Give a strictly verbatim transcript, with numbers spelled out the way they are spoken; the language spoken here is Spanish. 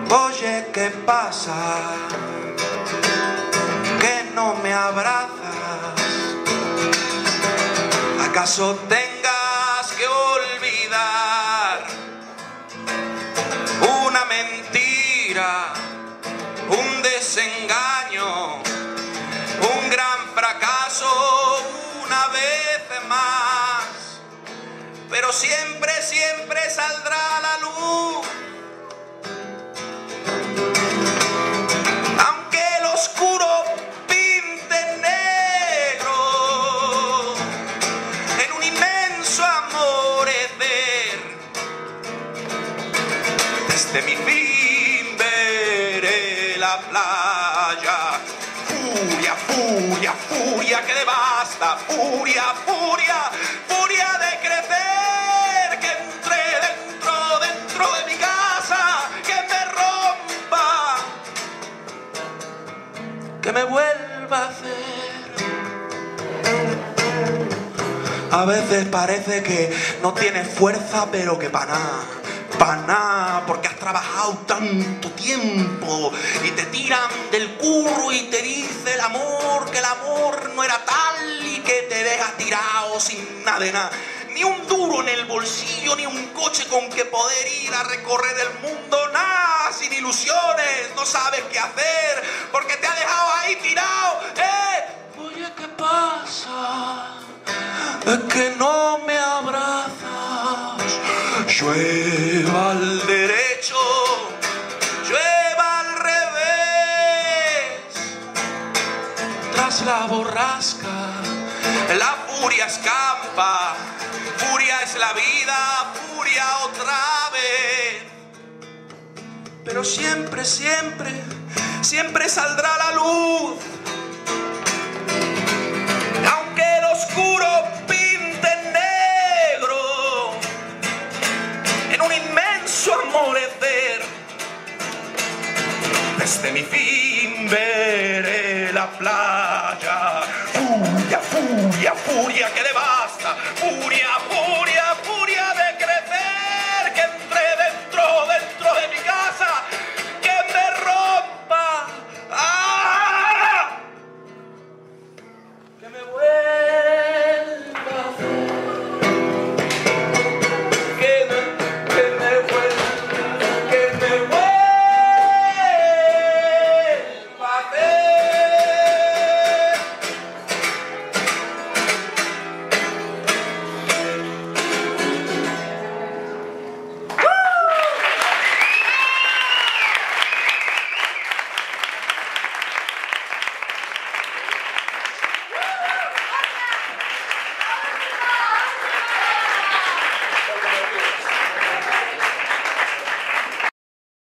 Oye, ¿qué pasa? Que no me abrazas. ¿Acaso tengas que olvidar una mentira, un desengaño, un gran fracaso una vez más? Pero siempre, siempre saldrá la luz. Aunque el oscuro pinte negro en un inmenso amorecer, desde mi fin veré la playa. Furia, furia, furia que devasta. Furia, furia, furia de crecer, que entre dentro, dentro de mi casa, que me rompa, que me vuelva a hacer. A veces parece que no tienes fuerza, pero que para nada, para nada, porque has trabajado tanto tiempo y te tiran del curro y te dice el amor que el amor no era tal y que te dejas tirado sin nada de nada. Ni un duro en el bolsillo, ni un coche con que poder ir a recorrer el mundo, nada, sin ilusiones, no sabes qué hacer, porque te ha dejado ahí tirado. ¡Eh! Oye, ¿qué pasa? Es que no me abrazas. Llueva al derecho, llueva al revés. Tras la borrasca, la furia escampa. Furia es la vida, furia otra vez. Pero siempre, siempre, siempre saldrá la luz. Aunque el oscuro pinte negro en un inmenso amorecer, desde mi fin veré la playa. Furia, furia, furia que le va.